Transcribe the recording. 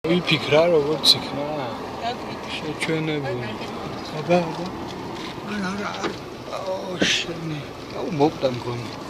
ვიფიქრა როგორც იქნა შეჩვენებული აბა არა შენი მოვდა მგონი